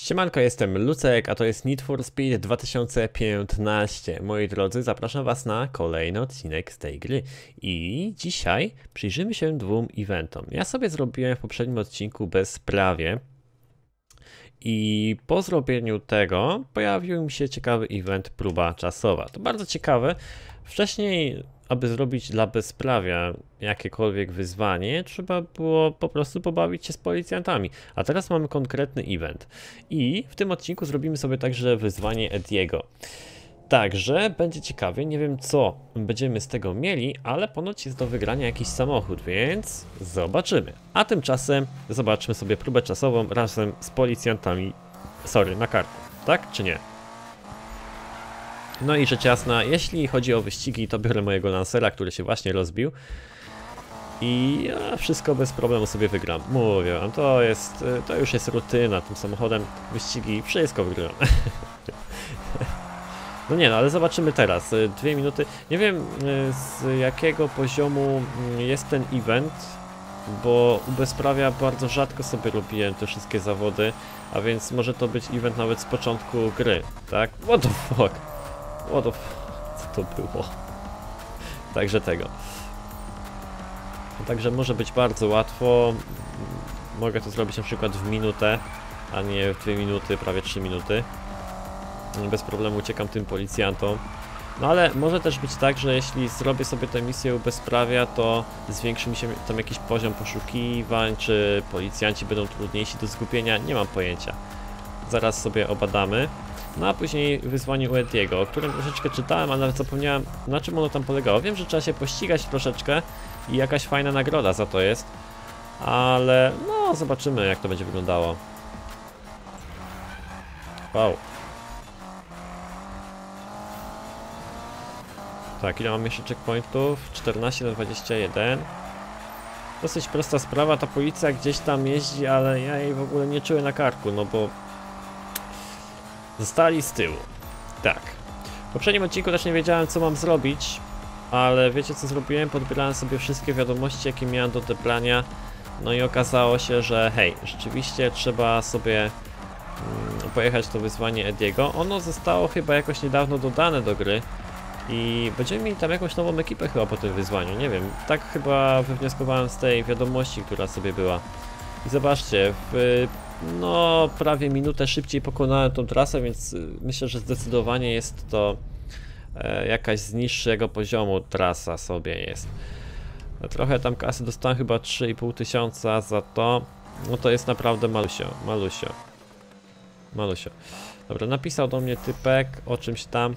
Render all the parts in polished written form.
Siemanko, jestem Lucek, a to jest Need for Speed 2015. Moi drodzy, zapraszam was na kolejny odcinek z tej gry. I dzisiaj przyjrzymy się dwóm eventom. Ja sobie zrobiłem w poprzednim odcinku bezprawie. I po zrobieniu tego pojawił mi się ciekawy event próba czasowa. To bardzo ciekawe. Wcześniej, aby zrobić dla bezprawia jakiekolwiek wyzwanie, trzeba było po prostu pobawić się z policjantami. A teraz mamy konkretny event. I w tym odcinku zrobimy sobie także wyzwanie Ediego. Także będzie ciekawie, nie wiem co będziemy z tego mieli, ale ponoć jest do wygrania jakiś samochód, więc zobaczymy. A tymczasem zobaczmy sobie próbę czasową razem z policjantami, na karku, tak czy nie? No i rzecz jasna, jeśli chodzi o wyścigi, to biorę mojego Lancera, który się właśnie rozbił. I wszystko bez problemu sobie wygram. Mówię wam, to już jest rutyna, tym samochodem wyścigi, wszystko wygram. No nie no, ale zobaczymy teraz, 2 minuty. Nie wiem z jakiego poziomu jest ten event, bo u bezprawia bardzo rzadko sobie robiłem te wszystkie zawody, a więc może to być event nawet z początku gry, tak? What the fuck? Co to było? Także tego. Także może być bardzo łatwo. Mogę to zrobić na przykład w minutę, a nie w 2 minuty, prawie 3 minuty. Bez problemu uciekam tym policjantom. No ale może też być tak, że jeśli zrobię sobie tę misję u bezprawia, to zwiększy mi się tam jakiś poziom poszukiwań, czy policjanci będą trudniejsi do zgubienia, nie mam pojęcia. Zaraz sobie obadamy. No a później wyzwanie u Ediego, o którym troszeczkę czytałem, ale nawet zapomniałem, na czym ono tam polegało. Wiem, że trzeba się pościgać troszeczkę i jakaś fajna nagroda za to jest. Ale no zobaczymy, jak to będzie wyglądało. Wow. Tak, ile mam jeszcze checkpointów? 14 na 21. Dosyć prosta sprawa, ta policja gdzieś tam jeździ, ale ja jej w ogóle nie czuję na karku, no bo zostali z tyłu. Tak. W poprzednim odcinku też nie wiedziałem, co mam zrobić, ale wiecie co zrobiłem? Podbierałem sobie wszystkie wiadomości, jakie miałem do odebrania. No i okazało się, że hej, rzeczywiście trzeba sobie pojechać to wyzwanie Ediego. Ono zostało chyba jakoś niedawno dodane do gry. I będziemy mieli tam jakąś nową ekipę chyba po tym wyzwaniu, nie wiem, tak chyba wywnioskowałem z tej wiadomości, która sobie była. I zobaczcie, no prawie minutę szybciej pokonałem tą trasę, więc myślę, że zdecydowanie jest to jakaś z niższego poziomu trasa sobie jest. Trochę tam kasy dostałem, chyba 3,5 tysiąca za to, no to jest naprawdę malusio. Dobra, napisał do mnie typek o czymś tam.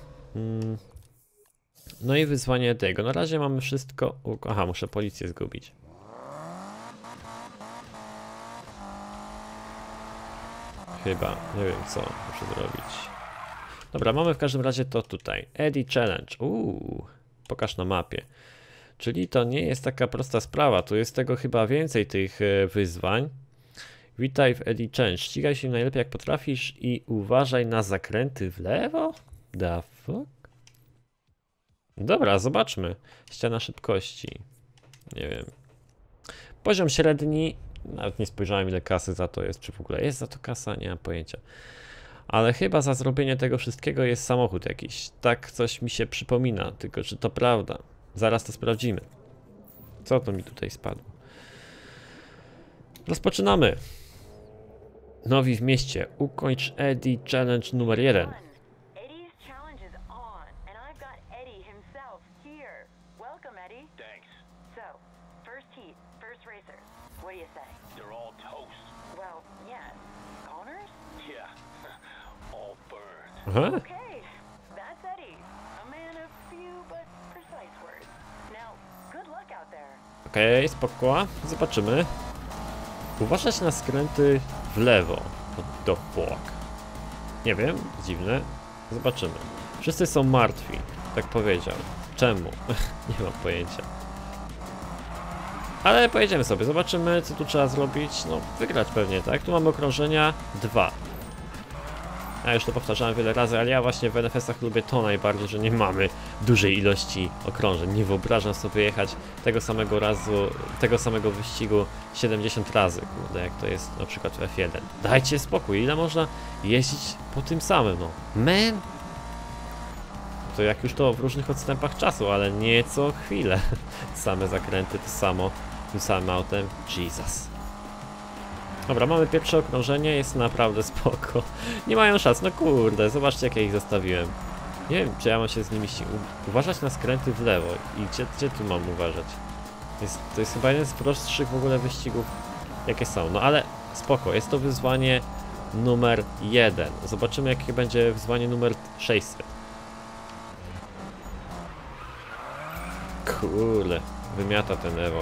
No i wyzwanie tego. Na razie mamy wszystko. Aha, muszę policję zgubić. Chyba, nie wiem co muszę zrobić. Dobra, mamy w każdym razie to tutaj. Eddie Challenge. Pokaż na mapie. Czyli to nie jest taka prosta sprawa. Tu jest tego chyba więcej tych wyzwań. Witaj w Eddie Challenge. Ścigaj się najlepiej jak potrafisz i uważaj na zakręty w lewo? The fuck? Dobra, zobaczmy. Ściana szybkości. Nie wiem. Poziom średni. Nawet nie spojrzałem, ile kasy za to jest. Czy w ogóle jest za to kasa? Nie mam pojęcia. Ale chyba za zrobienie tego wszystkiego jest samochód jakiś. Tak coś mi się przypomina. Tylko czy to prawda? Zaraz to sprawdzimy. Co to mi tutaj spadło? Rozpoczynamy. Nowi w mieście. Ukończ Eddie Challenge numer 1. Aha. Okej, spoko. Zobaczymy. Uważać na skręty w lewo. What the fuck? Nie wiem, dziwne. Zobaczymy. Wszyscy są martwi, tak powiedział. Czemu? Nie mam pojęcia. Ale pojedziemy sobie, zobaczymy co tu trzeba zrobić. No, wygrać pewnie, tak? Tu mamy okrążenia 2. Ja już to powtarzałem wiele razy, ale ja właśnie w NFS-ach lubię to najbardziej, że nie mamy dużej ilości okrążeń. Nie wyobrażam sobie jechać tego samego wyścigu 70 razy, kurde, jak to jest na przykład w F1. Dajcie spokój, ile można jeździć po tym samym, no. Man! To jak już to w różnych odstępach czasu, ale nie co chwilę. Same zakręty, to samo, tym samym autem. Jesus. Dobra, mamy pierwsze okrążenie, jest naprawdę spoko. Nie mają szans, no kurde, zobaczcie jak ja ich zostawiłem. Nie wiem, czy ja mam się z nimi uważać na skręty w lewo. I gdzie tu mam uważać? To jest chyba jeden z prostszych w ogóle wyścigów, jakie są. No ale spoko, jest to wyzwanie numer 1. Zobaczymy jakie będzie wyzwanie numer 600. Kurde, wymiata ten Evo.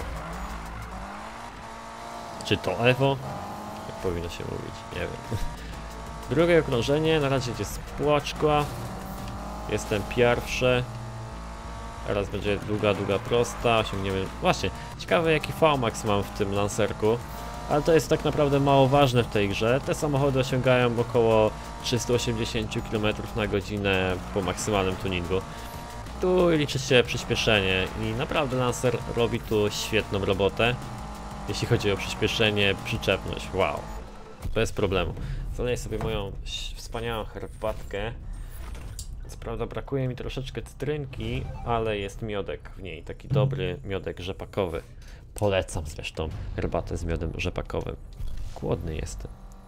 Czy to Evo? Jak powinno się mówić, nie wiem. Drugie okrążenie, na razie idzie z płaczka. Jestem pierwszy. Teraz będzie długa prosta, osiągniemy... Właśnie, ciekawe jaki VMAX mam w tym Lancerku. Ale to jest tak naprawdę mało ważne w tej grze. Te samochody osiągają około 380 km na godzinę po maksymalnym tuningu. Tu liczy się przyspieszenie i naprawdę Lancer robi tu świetną robotę. Jeśli chodzi o przyspieszenie, przyczepność, wow. Bez problemu. Zaleję sobie moją wspaniałą herbatkę. Co prawda brakuje mi troszeczkę cytrynki, ale jest miodek w niej, taki dobry miodek rzepakowy. Polecam zresztą herbatę z miodem rzepakowym. Głodny jestem.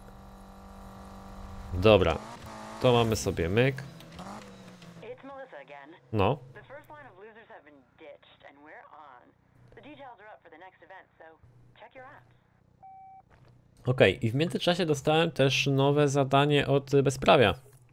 Dobra, to mamy sobie myk. No. Okej, i w międzyczasie dostałem też nowe zadanie od Bezprawia.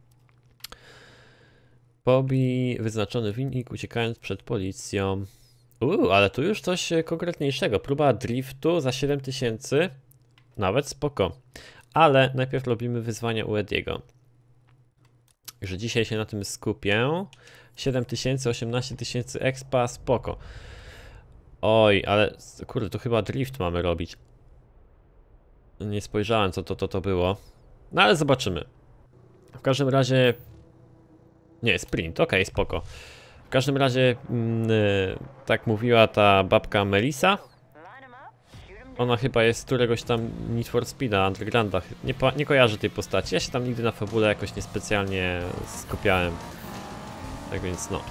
Pobij wyznaczony winnik uciekając przed policją. Ale tu już coś konkretniejszego. Próba driftu za 7000. Nawet spoko. Ale najpierw robimy wyzwania u Ediego. Że dzisiaj się na tym skupię. 7000, 18000 expa, spoko. Oj, ale kurde, to chyba drift mamy robić. Nie spojrzałem co to było. No ale zobaczymy. W każdym razie... Nie, sprint, okej, spoko. W każdym razie, tak mówiła ta babka Melissa. Ona chyba jest z któregoś tam Need for Speeda, Undergrounda. Nie kojarzę tej postaci. Ja się tam nigdy na fabule jakoś niespecjalnie skupiałem. Tak więc no.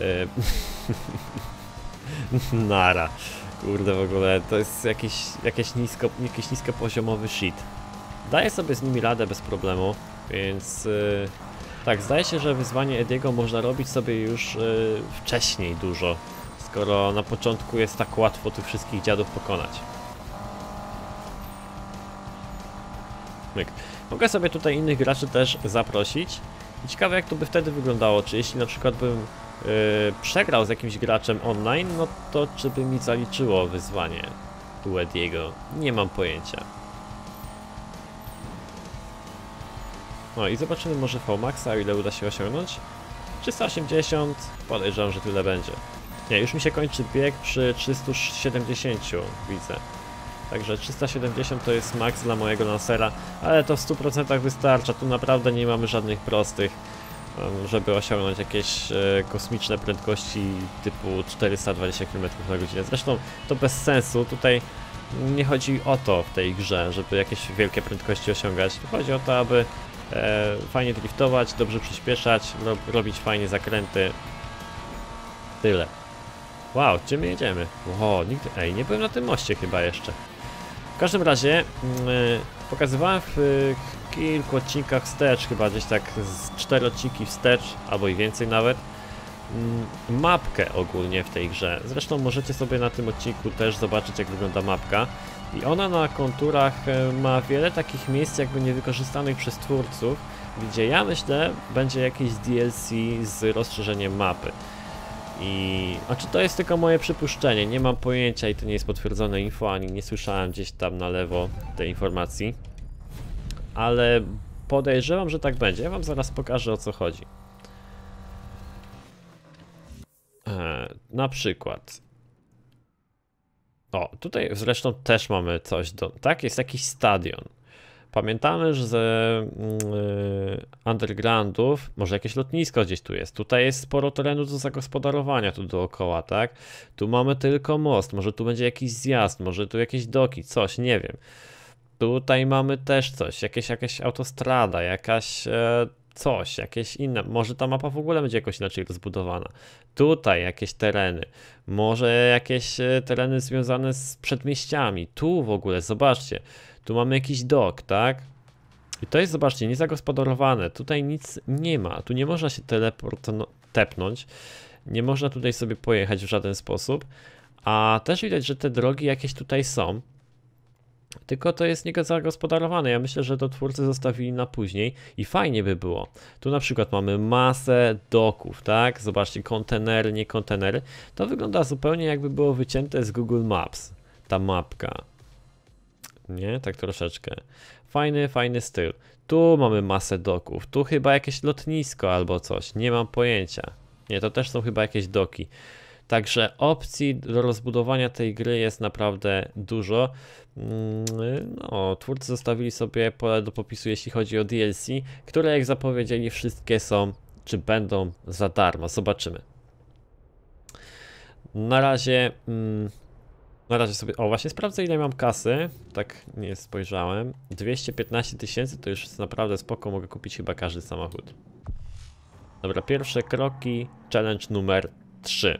Nara. Kurde, w ogóle to jest jakiś niskopoziomowy shit. Daję sobie z nimi radę bez problemu, więc tak, zdaje się, że wyzwanie Ediego można robić sobie już wcześniej dużo, skoro na początku jest tak łatwo tych wszystkich dziadów pokonać. Myk. Mogę sobie tutaj innych graczy też zaprosić. I ciekawe jak to by wtedy wyglądało, czy jeśli na przykład bym przegrał z jakimś graczem online, no to czy by mi zaliczyło wyzwanie u Ediego? Nie mam pojęcia. No i zobaczymy może VMAXa, ile uda się osiągnąć. 380, podejrzewam, że tyle będzie. Nie, już mi się kończy bieg przy 370, widzę. Także 370 to jest max dla mojego Lancera, ale to w 100% wystarcza, tu naprawdę nie mamy żadnych prostych, żeby osiągnąć jakieś kosmiczne prędkości typu 420 km na godzinę. Zresztą to bez sensu, tutaj nie chodzi o to w tej grze, żeby jakieś wielkie prędkości osiągać. Chodzi o to, aby fajnie driftować, dobrze przyspieszać, robić fajnie zakręty. Tyle. Wow, gdzie my jedziemy? Wow, nigdy... Ej, nie byłem na tym moście chyba jeszcze. W każdym razie pokazywałem w kilku odcinkach wstecz, chyba gdzieś tak z 4 odcinki wstecz, albo i więcej nawet, mapkę ogólnie w tej grze. Zresztą możecie sobie na tym odcinku też zobaczyć jak wygląda mapka. I ona na konturach ma wiele takich miejsc jakby niewykorzystanych przez twórców, gdzie ja myślę będzie jakieś DLC z rozszerzeniem mapy. A czy to jest tylko moje przypuszczenie, nie mam pojęcia i to nie jest potwierdzone info, ani nie słyszałem gdzieś tam na lewo tej informacji. Ale podejrzewam, że tak będzie, ja wam zaraz pokażę o co chodzi. Na przykład... O, tutaj zresztą też mamy coś tak? Jest jakiś stadion. pamiętamy, że z undergroundów, może jakieś lotnisko gdzieś tu jest. Tutaj jest sporo terenu do zagospodarowania tu dookoła, tak? Tu mamy tylko most, może tu będzie jakiś zjazd, może tu jakieś doki, coś, nie wiem. Tutaj mamy też coś, jakaś autostrada, coś, jakieś inne. Może ta mapa w ogóle będzie jakoś inaczej rozbudowana. Tutaj jakieś tereny, może jakieś tereny związane z przedmieściami. Tu w ogóle, zobaczcie, tu mamy jakiś dok, tak? I to jest, zobaczcie, niezagospodarowane. Tutaj nic nie ma, tu nie można się tepnąć. Nie można tutaj sobie pojechać w żaden sposób. A też widać, że te drogi jakieś tutaj są. Tylko to jest niezagospodarowane. Ja myślę, że to twórcy zostawili na później i fajnie by było. Tu na przykład mamy masę doków, tak? Zobaczcie, kontenery, nie kontenery. To wygląda zupełnie jakby było wycięte z Google Maps. Ta mapka. Nie? Tak troszeczkę. Fajny styl. Tu mamy masę doków. Tu chyba jakieś lotnisko albo coś. Nie mam pojęcia. Nie, to też są chyba jakieś doki. Także opcji do rozbudowania tej gry jest naprawdę dużo. No, twórcy zostawili sobie pole do popisu, jeśli chodzi o DLC, które jak zapowiedzieli wszystkie są, czy będą za darmo. Zobaczymy. Na razie sobie, o właśnie sprawdzę ile mam kasy, tak nie spojrzałem. 215 000 to już jest naprawdę spoko, mogę kupić chyba każdy samochód. Dobra, pierwsze kroki, challenge numer 3.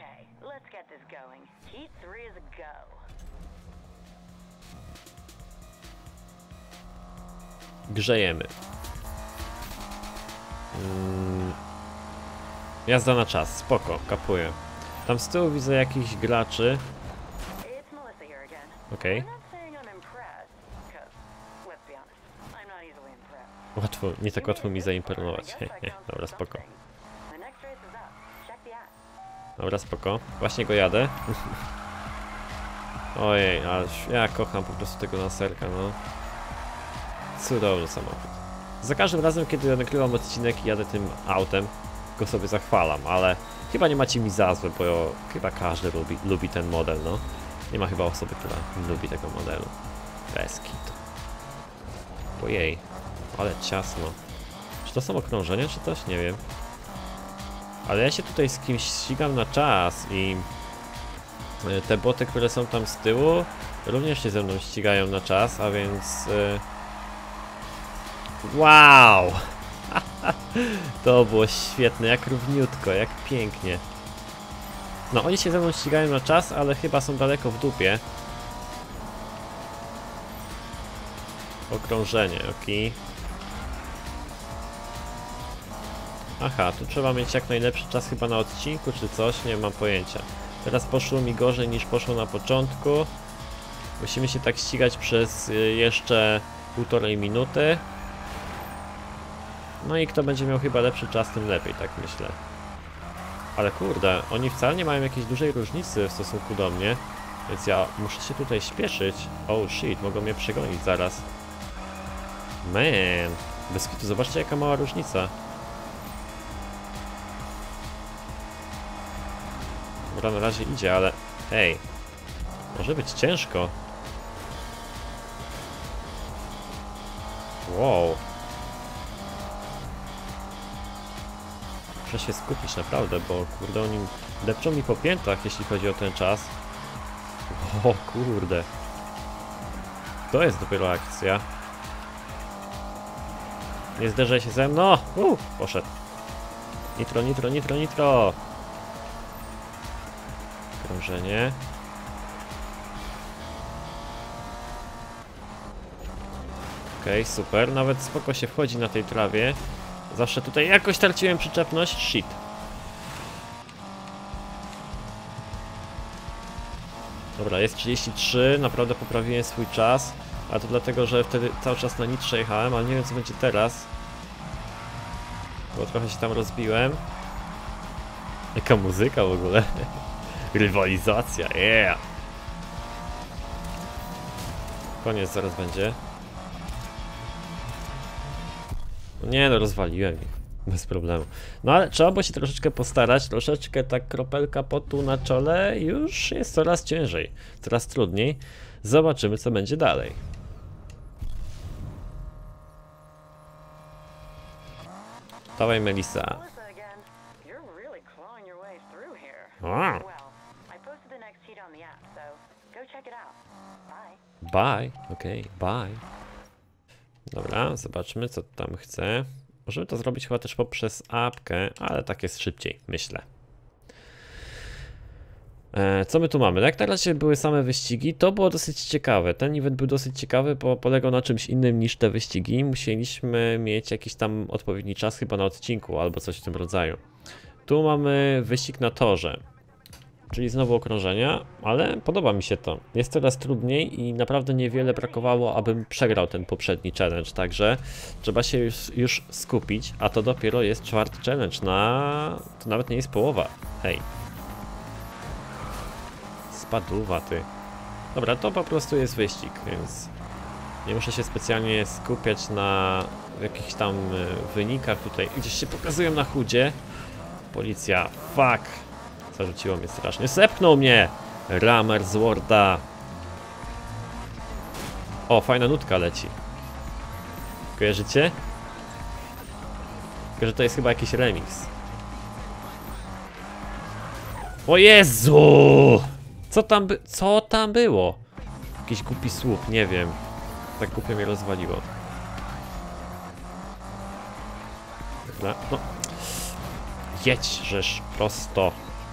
Grzejemy. Jazda na czas, spoko, kapuję. Tam z tyłu widzę jakichś graczy. Okej. Łatwo, nie tak łatwo mi zaimponować. Dobra, spoko. Dobra, spoko. Właśnie go jadę. Ojej, ale ja kocham po prostu tego laserka, no. Cudowny samochód. Za każdym razem, kiedy nagrywam odcinek i jadę tym autem, go sobie zachwalam, ale chyba nie macie mi za złe, bo chyba każdy lubi ten model, no. Nie ma chyba osoby, która nie lubi tego modelu. Bez kitu. Ojej, ale ciasno. Czy to są okrążenia, czy coś? Nie wiem. Ale ja się tutaj z kimś ścigam na czas i te boty, które są tam z tyłu, również się ze mną ścigają na czas, a więc... Wow! To było świetne, jak równiutko, jak pięknie. No, oni się ze mną ścigają na czas, ale chyba są daleko w dupie. Okrążenie, ok. Aha, tu trzeba mieć jak najlepszy czas chyba na odcinku, czy coś, nie mam pojęcia. Teraz poszło mi gorzej niż poszło na początku. Musimy się tak ścigać przez jeszcze 1,5 minuty. No i kto będzie miał chyba lepszy czas, tym lepiej, tak myślę. Ale kurde, oni wcale nie mają jakiejś dużej różnicy w stosunku do mnie. Więc ja muszę się tutaj śpieszyć. Oh shit, mogą mnie przegonić zaraz. Man, bez kitu, zobaczcie jaka mała różnica. Dobra, na razie idzie, ale hej, może być ciężko. Wow. Muszę się skupić naprawdę, bo kurde, oni depczą mi po piętach, jeśli chodzi o ten czas. O kurde. To jest dopiero akcja. Nie zderzaj się ze mną. Poszedł. Nitro, nitro, nitro, nitro. Krążenie. Okej, super. Nawet spoko się wchodzi na tej trawie. Zawsze tutaj jakoś traciłem przyczepność. Shit. Dobra, jest 33. Naprawdę poprawiłem swój czas. A to dlatego, że wtedy cały czas na nitrze jechałem, ale nie wiem co będzie teraz. Bo trochę się tam rozbiłem. Jaka muzyka w ogóle. Rywalizacja, yeah! Koniec zaraz będzie. Nie no, rozwaliłem ich. Bez problemu. No ale trzeba było się troszeczkę postarać, troszeczkę tak kropelka potu na czole, już jest coraz ciężej, coraz trudniej. Zobaczymy co będzie dalej. Dawaj, Melissa. Melissa again. You're really clawing your way through here. A, Well, I posted the next cheat on the app, so go check it out. Bye. bye. Okej, bye. Dobra, zobaczmy, co tam chce. Możemy to zrobić chyba też poprzez apkę, ale tak jest szybciej, myślę. Co my tu mamy? Jak na razie były same wyścigi, to było dosyć ciekawe. Ten event był dosyć ciekawy, bo polegał na czymś innym niż te wyścigi. Musieliśmy mieć jakiś tam odpowiedni czas chyba na odcinku albo coś w tym rodzaju. Tu mamy wyścig na torze, czyli znowu okrążenia, ale podoba mi się to. Jest coraz trudniej i naprawdę niewiele brakowało, abym przegrał ten poprzedni challenge, także trzeba się już skupić, a to dopiero jest 4. challenge to nawet nie jest połowa. Hej. Spaduwa ty. Dobra, to po prostu jest wyścig, więc nie muszę się specjalnie skupiać na jakichś tam wynikach tutaj. Gdzieś się pokazują na chudzie. Policja, fuck. Zarzuciło mnie strasznie. Sepchnął mnie! Ramer z Worda. O, fajna nutka leci. Kojarzycie? Tylko, że to jest chyba jakiś remix. O Jezu! Co tam było? Jakiś głupi słup, nie wiem. Tak głupio mnie rozwaliło. Dobra, no. Jedź, żeż prosto.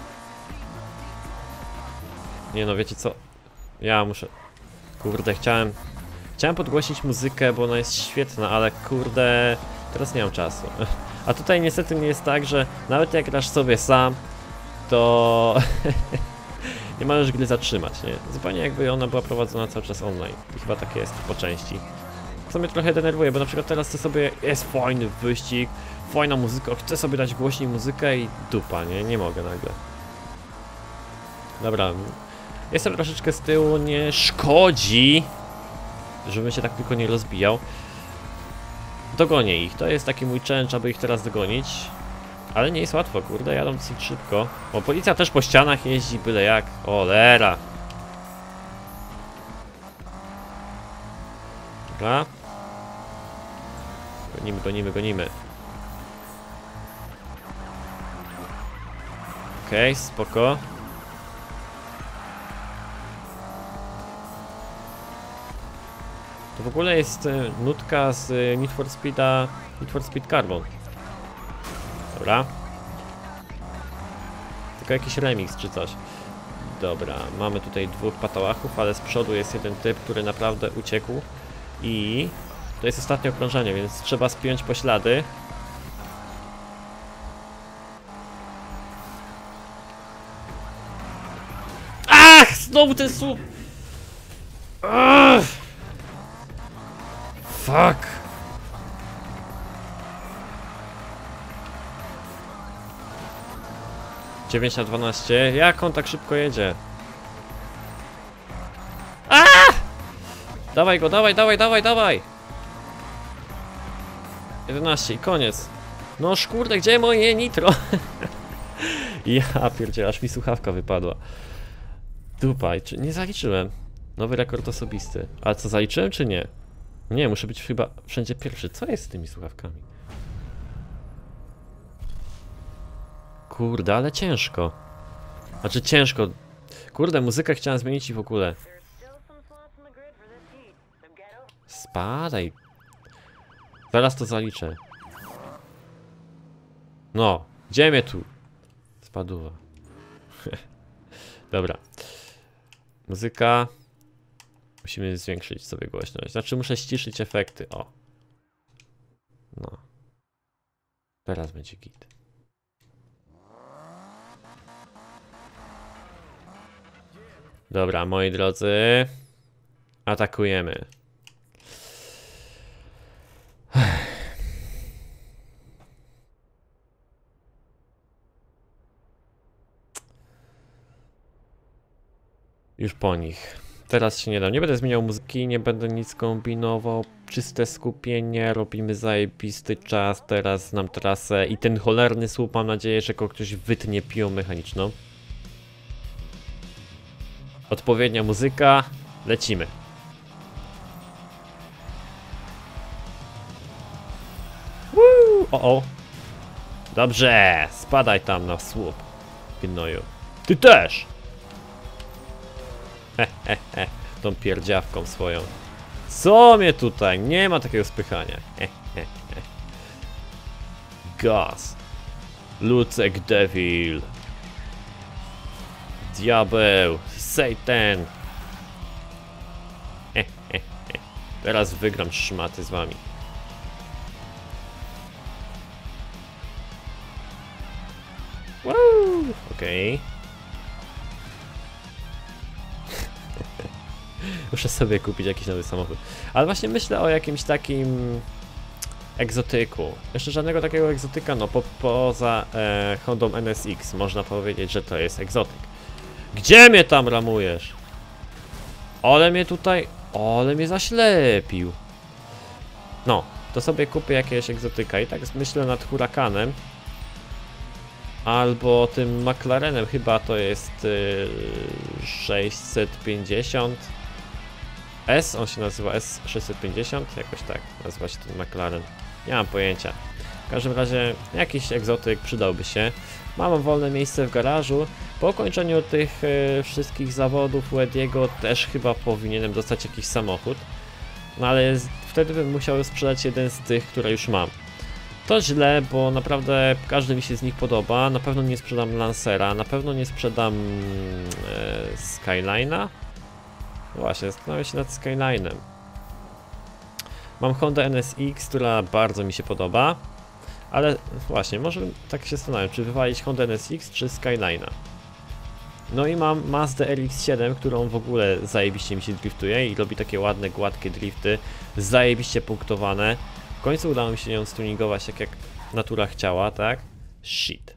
Nie no, wiecie co? Ja muszę... Kurde, chciałem podgłośnić muzykę, bo ona jest świetna, ale kurde... Teraz nie mam czasu. A tutaj niestety nie jest tak, że nawet jak grasz sobie sam, to... nie możesz gry zatrzymać, nie? Zupełnie jakby ona była prowadzona cały czas online. I chyba tak jest po części. Co mnie trochę denerwuje, bo na przykład teraz chcę sobie... Jest fajny wyścig, fajna muzyka, chcę sobie dać głośniej muzykę i dupa, nie? Nie mogę nagle. Dobra. Jestem troszeczkę z tyłu, nie szkodzi, żebym się tak tylko nie rozbijał. Dogonię ich, to jest taki mój challenge, aby ich teraz dogonić. Ale nie jest łatwo, kurde, jadą dosyć szybko. Bo policja też po ścianach jeździ, byle jak. Olera. Dobra. Gonimy. Okej, spoko. To w ogóle jest nutka z Need for Speed Carbon. Dobra. Tylko jakiś remix czy coś. Dobra, mamy tutaj 2 patałachów, ale z przodu jest jeden typ, który naprawdę uciekł. I to jest ostatnie okrążenie, więc trzeba spiąć poślady. Ach! Znowu ten słup! Ach! Fuck! Dziewięć na 12. Jak on tak szybko jedzie? A! Dawaj go, dawaj! 11 i koniec. No kurde, gdzie moje nitro? Ja pierdzielę, aż mi słuchawka wypadła. Dupaj, czy nie zaliczyłem? Nowy rekord osobisty. Ale co, zaliczyłem czy nie? Nie, muszę być chyba wszędzie pierwszy. Co jest z tymi słuchawkami? Kurde, ale ciężko. Znaczy ciężko. Kurde, muzykę chciałem zmienić i w ogóle. Spadaj. Zaraz to zaliczę. No, gdzie mnie tu? Spaduwa. Dobra. Muzyka. Musimy zwiększyć sobie głośność. Znaczy muszę ściszyć efekty. O. No. Teraz będzie git. Dobra, moi drodzy. Atakujemy. Już po nich. Teraz się nie dam. Nie będę zmieniał muzyki, nie będę nic kombinował. Czyste skupienie, robimy zajebisty czas. Teraz znam trasę i ten cholerny słup, mam nadzieję, że go ktoś wytnie piłą mechaniczną. Odpowiednia muzyka. Lecimy. Woo! O. Dobrze, spadaj tam na słup, gnoju. Ty też! Tą pierdziawką swoją. Co mnie tutaj? Nie ma takiego spychania. Gaz. Lucek Devil. Diabeł. Satan. Teraz wygram szmaty z wami. Wow. Okej. Muszę sobie kupić jakiś nowy samochód. Ale właśnie myślę o jakimś takim egzotyku. Jeszcze żadnego takiego egzotyka, no poza Hondą NSX można powiedzieć, że to jest egzotyk. Gdzie mnie tam ramujesz? Ale mnie tutaj... Ale mnie zaślepił. No, to sobie kupię jakiegoś egzotyka i tak myślę nad Hurakanem. Albo tym McLarenem, chyba to jest 650 S, on się nazywa S650, jakoś tak nazywa się ten McLaren. Nie mam pojęcia. W każdym razie jakiś egzotyk przydałby się. Mam wolne miejsce w garażu. Po ukończeniu tych wszystkich zawodów Wediego też chyba powinienem dostać jakiś samochód. No ale wtedy bym musiał sprzedać jeden z tych, które już mam. To źle, bo naprawdę każdy mi się z nich podoba. Na pewno nie sprzedam Lancera, na pewno nie sprzedam Skyline'a. No właśnie, zastanawiam się nad Skyline'em. Mam Honda NSX, która bardzo mi się podoba. Ale właśnie, może tak się zastanawiam, czy wywalić Honda NSX czy Skyline'a. No i mam Mazdę RX-7, którą w ogóle zajebiście mi się driftuje i robi takie ładne, gładkie drifty, zajebiście punktowane. W końcu udało mi się ją stuningować tak jak natura chciała, tak? Shit.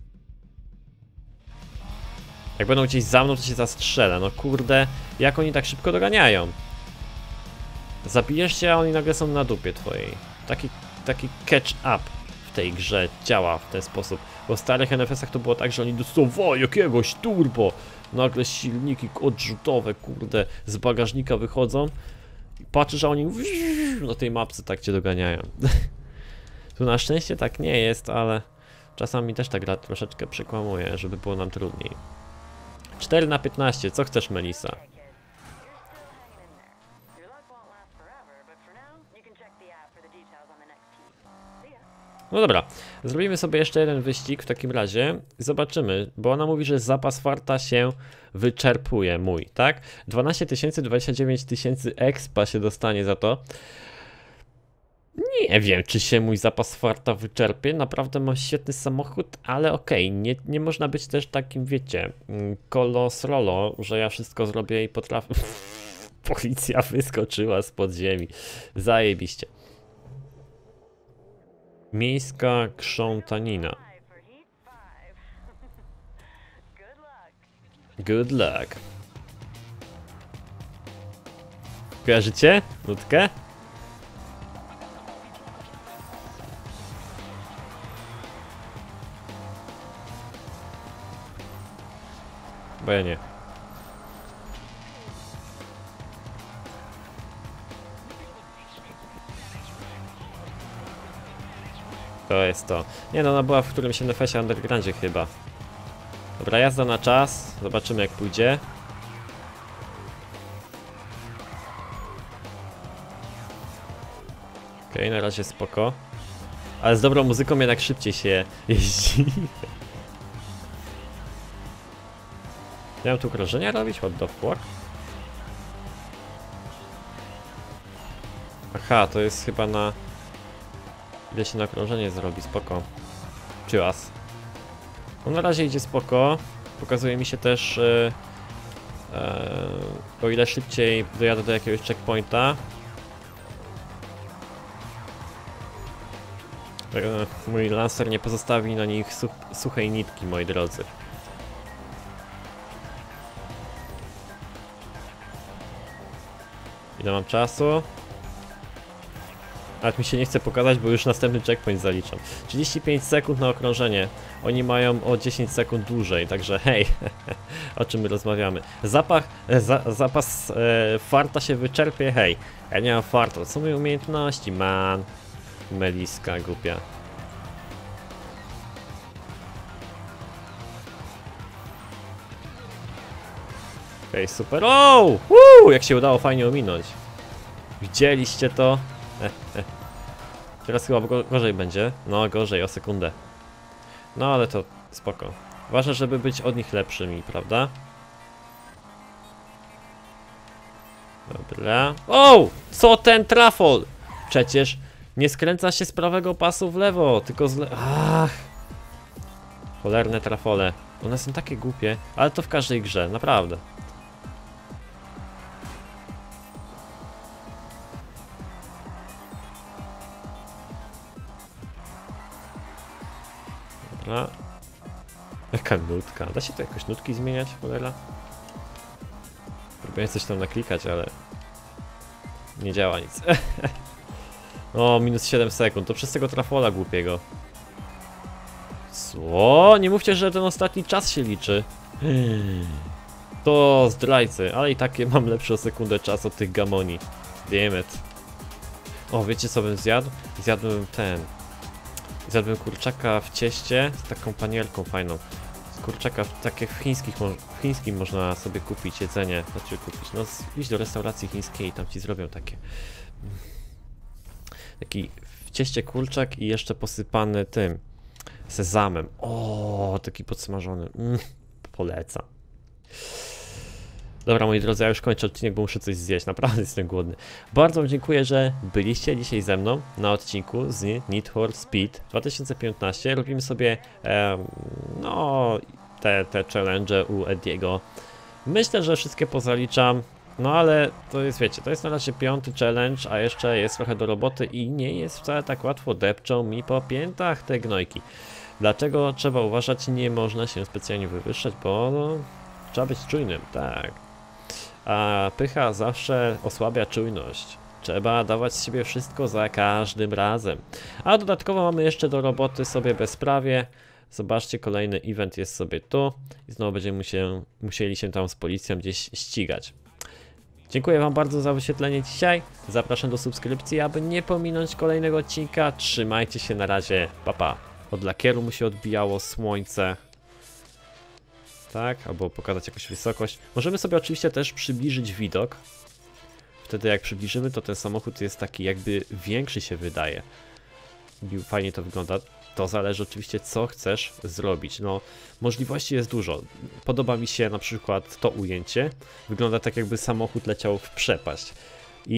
Jak będą gdzieś za mną, to się zastrzelę. No kurde, jak oni tak szybko doganiają? Zabijesz się, a oni nagle są na dupie twojej. Taki catch up w tej grze działa w ten sposób. Bo w starych NFS-ach to było tak, że oni dostawali jakiegoś turbo. Nagle silniki odrzutowe, kurde, z bagażnika wychodzą. I patrzę, że oni na tej mapce tak cię doganiają. Tu na szczęście tak nie jest, ale czasami też ta gra troszeczkę przekłamuje, żeby było nam trudniej. 4 na 15, co chcesz, Melissa? No dobra, zrobimy sobie jeszcze jeden wyścig w takim razie. Zobaczymy, bo ona mówi, że zapas farta się wyczerpuje mój, tak? 12 000, 29 000 expa się dostanie za to. Nie wiem, czy się mój zapas farta wyczerpie. Naprawdę mam świetny samochód, ale okej, nie można być też takim, wiecie, kolos rolo, że ja wszystko zrobię i potrafię. Policja wyskoczyła z podziemi. Zajebiście. Miejska krzątanina. Good luck. Kojarzycie nutkę? Bo ja nie. To jest to. Nie no, ona była w którymś NFS-ie Undergroundzie chyba. Dobra, jazda na czas. Zobaczymy jak pójdzie. Okej, na razie spoko. Ale z dobrą muzyką jednak szybciej się jeździ. Miałem tu krążenia robić? What the fuck? Aha, to jest chyba na... Ile się na krążenie zrobi, spoko. Czy was? No na razie idzie spoko. Pokazuje mi się też o ile szybciej dojadę do jakiegoś checkpointa. Mój Lancer nie pozostawi na nich suchej nitki, moi drodzy. Ile mam czasu? Nawet mi się nie chce pokazać, bo już następny checkpoint zaliczam. 35 sekund na okrążenie. Oni mają o 10 sekund dłużej, także hej, o czym my rozmawiamy. Zapas farta się wyczerpie, hej. Ja nie mam farta, to są moje umiejętności, man. Meliska głupia. Okej, super. O! Jak się udało fajnie ominąć. Widzieliście to? Teraz chyba gorzej będzie. No, gorzej, o sekundę. No, ale to spoko. Ważne, żeby być od nich lepszymi, prawda? Dobra. O! Co ten trafol? Przecież nie skręca się z prawego pasu w lewo, tylko z Ach! Cholerne trafole. One są takie głupie, ale to w każdej grze, naprawdę. Dobra. Jaka nutka? Da się tu jakoś nutki zmieniać, cholera? Próbuję coś tam naklikać, ale nie działa nic. O, minus 7 sekund, to przez tego trafola głupiego. Co? Nie mówcie, że ten ostatni czas się liczy. To zdrajcy, ale i takie mam lepszy o sekundę czas od tych gamoni. Damn it. O, wiecie co bym zjadł? Zjadłbym kurczaka w cieście z taką panierką fajną. Kurczaka takie w chińskim można sobie kupić jedzenie. Znaczy kupić, no iść do restauracji chińskiej i tam ci zrobią takie. Taki w cieście kurczak i jeszcze posypany tym sezamem. O, taki podsmażony. Polecam. Dobra, moi drodzy, ja już kończę odcinek, bo muszę coś zjeść. Naprawdę jestem głodny. Bardzo wam dziękuję, że byliście dzisiaj ze mną na odcinku z Need for Speed 2015. Robimy sobie no te challenge u Ediego. Myślę, że wszystkie pozaliczam. No ale to jest, wiecie, to jest na razie 5. challenge, a jeszcze jest trochę do roboty i nie jest wcale tak łatwo, depczą mi po piętach te gnojki. Dlaczego trzeba uważać, nie można się specjalnie wywyższać, bo no, trzeba być czujnym, tak. A pycha zawsze osłabia czujność. Trzeba dawać z siebie wszystko za każdym razem. A dodatkowo mamy jeszcze do roboty sobie bezprawie. Zobaczcie, kolejny event jest sobie tu i znowu będziemy musieli się tam z policją gdzieś ścigać. Dziękuję wam bardzo za wyświetlenie dzisiaj. Zapraszam do subskrypcji, aby nie pominąć kolejnego odcinka. Trzymajcie się, na razie, pa pa. Od lakieru mu się odbijało słońce. Tak, albo pokazać jakąś wysokość. Możemy sobie oczywiście też przybliżyć widok. Wtedy jak przybliżymy, to ten samochód jest taki jakby większy się wydaje. Fajnie to wygląda. To zależy oczywiście, co chcesz zrobić. No, możliwości jest dużo. Podoba mi się na przykład to ujęcie. Wygląda tak, jakby samochód leciał w przepaść.